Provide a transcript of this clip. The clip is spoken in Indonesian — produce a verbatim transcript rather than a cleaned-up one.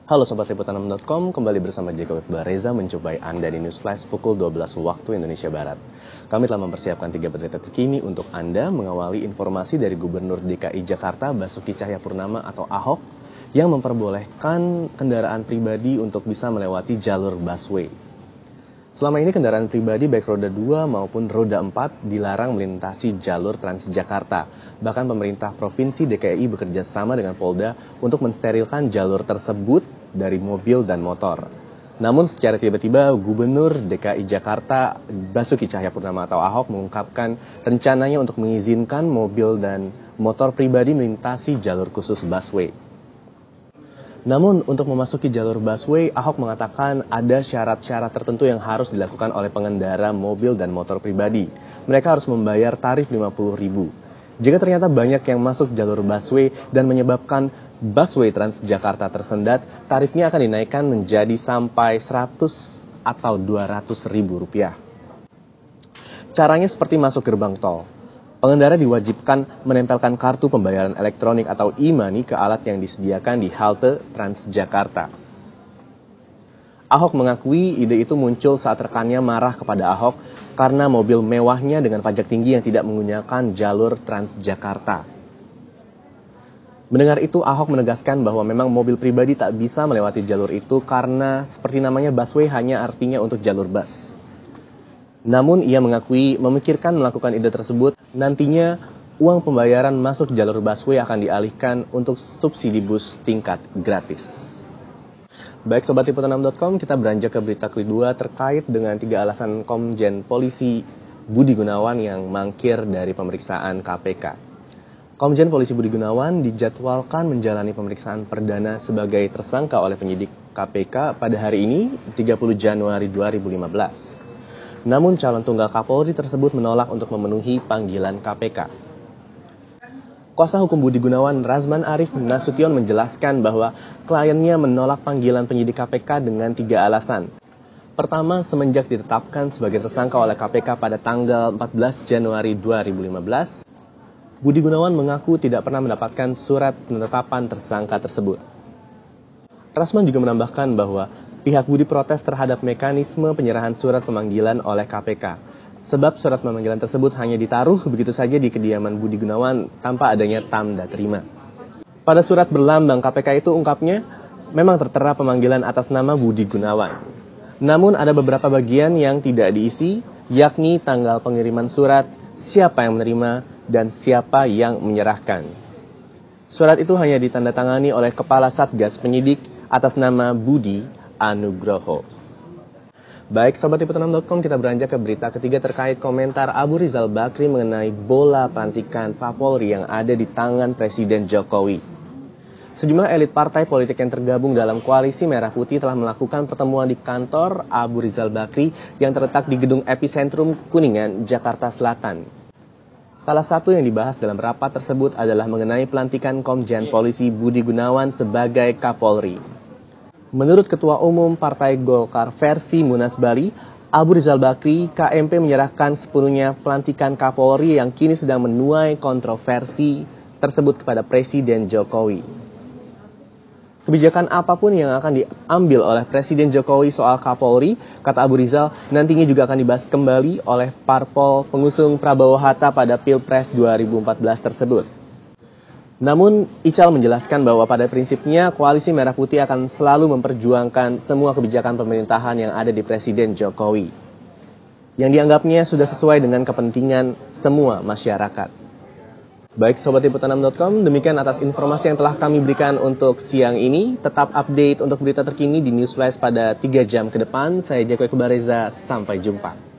Halo Sobat Liputan enam titik com, kembali bersama Jeko Iqbal Reza menjumpai Anda di News Flash pukul dua belas waktu Indonesia Barat. Kami telah mempersiapkan tiga berita terkini untuk Anda mengawali informasi dari Gubernur D K I Jakarta Basuki Cahayapurnama atau Ahok yang memperbolehkan kendaraan pribadi untuk bisa melewati jalur busway. Selama ini kendaraan pribadi baik roda dua maupun roda empat dilarang melintasi jalur Transjakarta. Bahkan pemerintah Provinsi D K I bekerja sama dengan Polda untuk mensterilkan jalur tersebut dari mobil dan motor. Namun secara tiba-tiba Gubernur D K I Jakarta Basuki Cahayapurnama atau Ahok mengungkapkan rencananya untuk mengizinkan mobil dan motor pribadi melintasi jalur khusus busway. Namun untuk memasuki jalur busway, Ahok mengatakan ada syarat-syarat tertentu yang harus dilakukan oleh pengendara mobil dan motor pribadi. Mereka harus membayar tarif lima puluh ribu. Jika ternyata banyak yang masuk jalur busway dan menyebabkan busway Transjakarta tersendat, tarifnya akan dinaikkan menjadi sampai seratus atau dua ratus ribu rupiah. Caranya seperti masuk gerbang tol. Pengendara diwajibkan menempelkan kartu pembayaran elektronik atau e-money ke alat yang disediakan di halte Transjakarta. Ahok mengakui ide itu muncul saat rekannya marah kepada Ahok karena mobil mewahnya dengan pajak tinggi yang tidak menggunakan jalur Transjakarta. Mendengar itu, Ahok menegaskan bahwa memang mobil pribadi tak bisa melewati jalur itu karena seperti namanya busway hanya artinya untuk jalur bus. Namun ia mengakui memikirkan melakukan ide tersebut, nantinya uang pembayaran masuk jalur busway akan dialihkan untuk subsidi bus tingkat gratis. Baik Sobat Liputan enam titik com, kita beranjak ke berita kedua terkait dengan tiga alasan Komjen Polisi Budi Gunawan yang mangkir dari pemeriksaan K P K. Komjen Polisi Budi Gunawan dijadwalkan menjalani pemeriksaan perdana sebagai tersangka oleh penyidik K P K pada hari ini, tiga puluh Januari dua ribu lima belas. Namun calon tunggal Kapolri tersebut menolak untuk memenuhi panggilan K P K. Kuasa hukum Budi Gunawan, Razman Arif Nasution menjelaskan bahwa kliennya menolak panggilan penyidik K P K dengan tiga alasan. Pertama, semenjak ditetapkan sebagai tersangka oleh K P K pada tanggal empat belas Januari dua ribu lima belas, Budi Gunawan mengaku tidak pernah mendapatkan surat penetapan tersangka tersebut. Razman juga menambahkan bahwa pihak Budi protes terhadap mekanisme penyerahan surat pemanggilan oleh K P K. Sebab surat pemanggilan tersebut hanya ditaruh begitu saja di kediaman Budi Gunawan tanpa adanya tanda terima. Pada surat berlambang K P K itu ungkapnya memang tertera pemanggilan atas nama Budi Gunawan. Namun ada beberapa bagian yang tidak diisi, yakni tanggal pengiriman surat, siapa yang menerima, dan siapa yang menyerahkan. Surat itu hanya ditandatangani oleh Kepala Satgas Penyidik atas nama Budi Anugroho. Baik Sobat Liputan enam titik com, kita beranjak ke berita ketiga terkait komentar Abu Rizal Bakri mengenai bola pelantikan Kapolri yang ada di tangan Presiden Jokowi. Sejumlah elit partai politik yang tergabung dalam koalisi Merah Putih telah melakukan pertemuan di kantor Abu Rizal Bakri yang terletak di gedung Epicentrum Kuningan, Jakarta Selatan. Salah satu yang dibahas dalam rapat tersebut adalah mengenai pelantikan Komjen Polisi Budi Gunawan sebagai Kapolri. Menurut Ketua Umum Partai Golkar versi Munas Bali, Abu Rizal Bakri, K M P menyerahkan sepenuhnya pelantikan Kapolri yang kini sedang menuai kontroversi tersebut kepada Presiden Jokowi. Kebijakan apapun yang akan diambil oleh Presiden Jokowi soal Kapolri, kata Abu Rizal, nantinya juga akan dibahas kembali oleh parpol pengusung Prabowo Hatta pada Pilpres dua ribu empat belas tersebut. Namun, Ical menjelaskan bahwa pada prinsipnya Koalisi Merah Putih akan selalu memperjuangkan semua kebijakan pemerintahan yang ada di Presiden Jokowi, yang dianggapnya sudah sesuai dengan kepentingan semua masyarakat. Baik Sobat Liputan enam titik com, demikian atas informasi yang telah kami berikan untuk siang ini. Tetap update untuk berita terkini di News Flash pada tiga jam ke depan. Saya Jeko Iqbal Reza, sampai jumpa.